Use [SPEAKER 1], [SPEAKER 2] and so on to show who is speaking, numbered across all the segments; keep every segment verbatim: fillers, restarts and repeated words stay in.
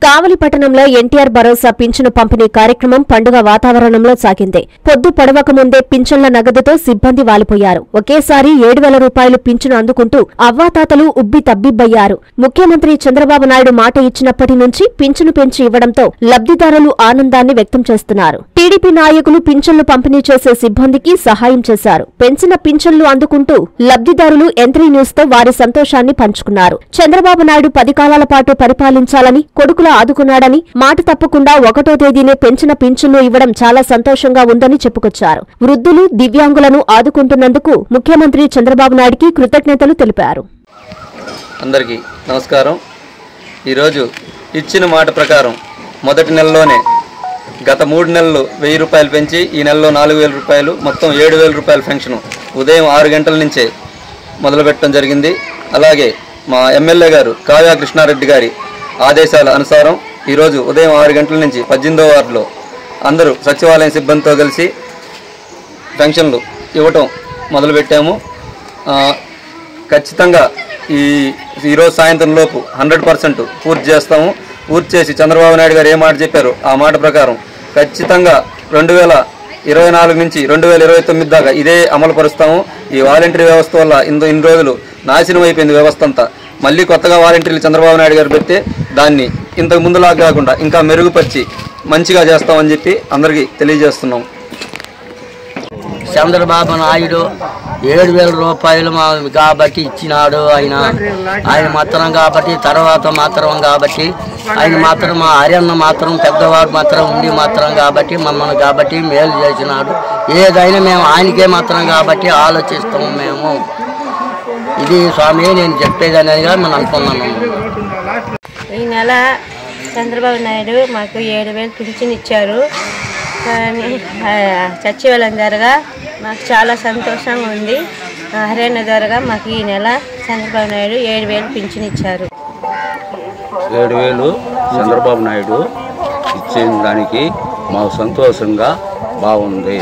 [SPEAKER 1] కావలి పట్టణంలో ఎన్టీఆర్ భరోసా పింఛను పంపిణీ కార్యక్రమం పండుగ వాతావరణంలో సాగింది. పొద్దు పొడవక ముందే పింఛన్ల నగదుతో సిబ్బంది వాలిపోయారు. ఒకేసారి ఏడు వేల రూపాయలు పింఛను అందుకుంటూ అవ్వాతాతలు ఉబ్బి తబ్బిబ్బయ్యారు. ముఖ్యమంత్రి చంద్రబాబు నాయుడు మాట ఇచ్చినప్పటి నుంచి పింఛను పెంచి ఇవ్వడంతో లబ్ధిదారులు ఆనందాన్ని వ్యక్తం చేస్తున్నారు. టీడీపీ నాయకులు పింఛన్లు పంపిణీ చేసే సిబ్బందికి సహాయం చేశారు. పెంచిన పింఛన్లు అందుకుంటూ లబ్ధిదారులు ఎంత్రీ న్యూస్ తో వారి సంతోషాన్ని పంచుకున్నారు. చంద్రబాబు నాయుడు పది కాలాల పాటు పరిపాలించాలని, కొడుకుల ఆదుకున్నాడని, మాట తప్పకుండా ఒకటో తేదీనే పెంచిన పింఛన్లు ఇవ్వడం చాలా సంతోషంగా ఉందని చెప్పుకొచ్చారు. వృద్ధులు, దివ్యాంగులను ఆదుకుంటున్నందుకు ముఖ్యమంత్రి చంద్రబాబు నాయుడికి కృతజ్ఞతలు తెలిపారు.
[SPEAKER 2] అందరికీ నమస్కారం. ఈరోజు ఇచ్చిన మాట ప్రకారం మొదటి నెలలోనే గత మూడు నెలలు వెయ్యి రూపాయలు పెంచి ఈ నెలలో నాలుగు వేల రూపాయలు మొత్తం ఏడు వేల రూపాయల పెన్షన్ ఉదయం ఆరు గంటల నుంచే మొదలుపెట్టడం జరిగింది. అలాగే మా ఎమ్మెల్యే గారు కావ్య కృష్ణారెడ్డి గారి ఆదేశాల అనుసారం ఈరోజు ఉదయం ఆరు గంటల నుంచి పద్దెనిమిదో వార్డులో అందరూ సచివాలయం సిబ్బందితో కలిసి పెన్షన్లు ఇవ్వటం మొదలుపెట్టాము. ఖచ్చితంగా ఈ ఈరోజు సాయంత్రం లోపు హండ్రెడ్ పర్సెంట్ పూర్తి చేస్తాము. పూర్తి చేసి చంద్రబాబు నాయుడు గారు ఏ మాట చెప్పారో ఆ మాట ప్రకారం ఖచ్చితంగా రెండు వేల ఇరవై నాలుగు నుంచి రెండు వేల ఇరవై తొమ్మిది దాకా ఇదే అమలు పరుస్తాము. ఈ వాలంటరీ వ్యవస్థ వల్ల ఇందు ఇన్ని రోజులు నాశనం అయిపోయింది వ్యవస్థ అంతా. మళ్ళీ కొత్తగా వాలంటీర్లు చంద్రబాబు నాయుడు గారు పెడితే దాన్ని ఇంతకు ముందులా కాకుండా ఇంకా మెరుగుపరిచి మంచిగా చేస్తామని చెప్పి అందరికీ తెలియజేస్తున్నాం.
[SPEAKER 3] చంద్రబాబు నాయుడు ఏడు వేల రూపాయలు మా కాబట్టి ఇచ్చినాడు. ఆయన ఆయన మాత్రం కాబట్టి తర్వాత మాత్రం కాబట్టి ఆయన మాత్రం మా ఆర్యన్న మాత్రం పెద్దవాడు మాత్రం ఉండి మాత్రం కాబట్టి మమ్మల్ని కాబట్టి మేలు చేసినాడు. ఏదైనా మేము ఆయనకే మాత్రం కాబట్టి ఆలోచిస్తాము. మేము ఇది స్వామి నేను చెప్పేదనేదిగా మనం అనుకున్నాను.
[SPEAKER 4] ఈ నెల చంద్రబాబు నాయుడు మాకు ఏడు వేలు పింఛన్ ఇచ్చారు. కానీ సచివాలయం ద్వారా మాకు చాలా సంతోషంగా ఉంది. హర్యానా ద్వారా మాకు ఈ నెల చంద్రబాబు నాయుడు ఏడు వేలు పింఛన్ ఇచ్చారు.
[SPEAKER 5] ఏడు వేలు చంద్రబాబు నాయుడు ఇచ్చిన దానికి మాకు సంతోషంగా బాగుంది.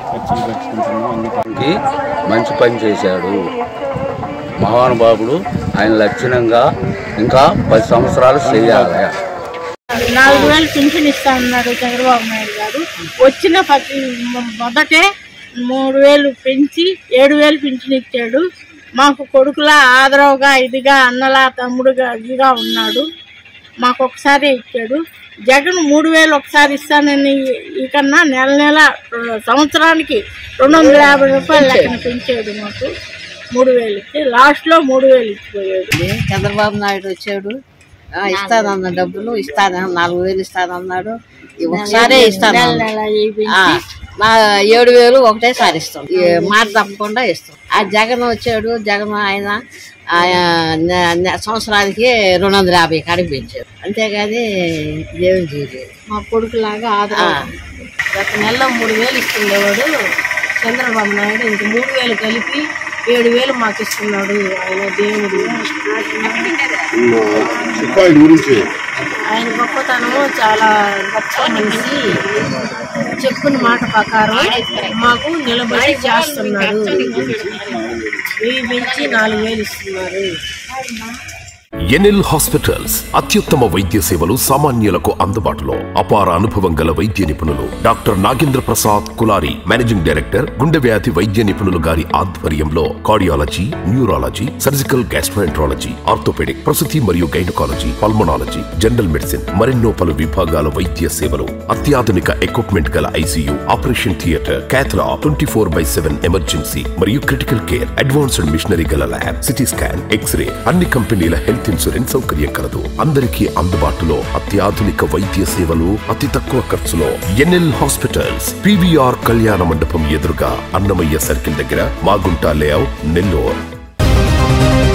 [SPEAKER 5] మంచి పని చేశాడు మహానుభావుడు. ఆయన లక్షణంగా ఇంకా పది సంవత్సరాలు చేయాలి.
[SPEAKER 6] నాలుగు వేలు పింఛన్ ఇస్తా ఉన్నారు చంద్రబాబు నాయుడు గారు. వచ్చిన పది మొదటే మూడు వేలు పెంచి ఏడు వేలు పింఛన్ ఇచ్చాడు. మాకు కొడుకులా ఆదరవుగా ఇదిగా అన్నలా తమ్ముడుగా ఇదిగా ఉన్నాడు. మాకు ఒకసారి ఇచ్చాడు. జగన్ మూడు వేలు ఒకసారి ఇస్తానని ఈ కన్నా నెల నెల సంవత్సరానికి రెండు వందల యాభై రూపాయలు లెక్కన పెంచాడు. మాకు మూడు వేలు ఇచ్చి లాస్ట్లో మూడు వేలు ఇచ్చిపోయాడు.
[SPEAKER 7] చంద్రబాబు నాయుడు వచ్చాడు, ఇస్తానన్న డబ్బులు ఇస్తాను నాలుగు వేలు ఇస్తానన్నాడు. ఒకసారే ఇస్తాను మా ఏడు వేలు ఒకటేసారి ఇస్తాం. మాట తప్పకుండా ఇస్తాం. ఆ జగన్ వచ్చాడు. జగన్ ఆయన సంవత్సరానికి రెండు వందల యాభై కాడికి పెంచాడు. అంతేగాని దేవుని చూడలేదు.
[SPEAKER 6] మా కొడుకులాగా ఆధారం గత నెలలో మూడు వేలు ఇస్తుండేవాడు చంద్రబాబు నాయుడు. ఇంక మూడు వేలు కలిపి ఏడు వేలు మాకు ఇస్తున్నాడు. ఆయన దేవుడు. ఆయన గొప్పతనము చాలా గొప్ప మనిషి. చెప్పిన మాట ప్రకారం మాకు నిలబడి చేస్తున్నాడు. వెయ్యి పెంచి నాలుగు వేలు ఇస్తున్నారు.
[SPEAKER 8] ఎన్ఎల్ హాస్పిటల్స్ అత్యుత్తమ వైద్య సేవలు సామాన్యులకు అందుబాటులో. అపార అనుభవం గల వైద్య నిపుణులు doctor Nagendra Prasad Kulari, managing director, గుండె వ్యాధి వైద్య నిపుణులు గారి ఆధ్వర్యంలో cardiology, neurology, surgical gastroenterology, orthopaedic, ప్రసూతి మరియు గైనకాలజీ, పల్మనాలజీ, జనరల్ మెడిసిన్ మరెన్నో పలు విభాగాల వైద్య సేవలు. అత్యాధునిక ఎక్విప్మెంట్ గల ICU, operation theatre, cath lab, twenty four by seven emergency మరియు క్రిటికల్ కేర్, అడ్వాన్స్డ్ మిషనరీ గల ల్యాబ్, సిటీ స్కాన్, ఎక్స్రే, అన్ని కంపెనీల హెల్త్ ఇన్సూరెన్స్ సౌకర్యం కలదు. అందరికీ అందుబాటులో అత్యాధునిక వైద్య సేవలు అతి తక్కువ ఖర్చులో. ఎన్ఎల్ హాస్పిటల్స్, పీవీఆర్ కళ్యాణ మండపం ఎదురుగా, అన్నమయ్య సర్కిల్ దగ్గర, మాగుంట లేఅవుట్, నెల్లూరు.